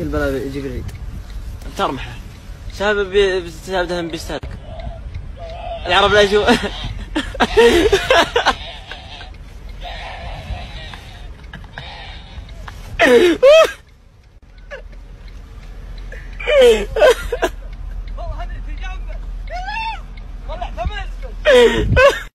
ايش البلا يجيب العيد؟ ترمحه سبب دهم بيستهلك العرب لا يجوا. والله هذه في جنبه والله تمسك.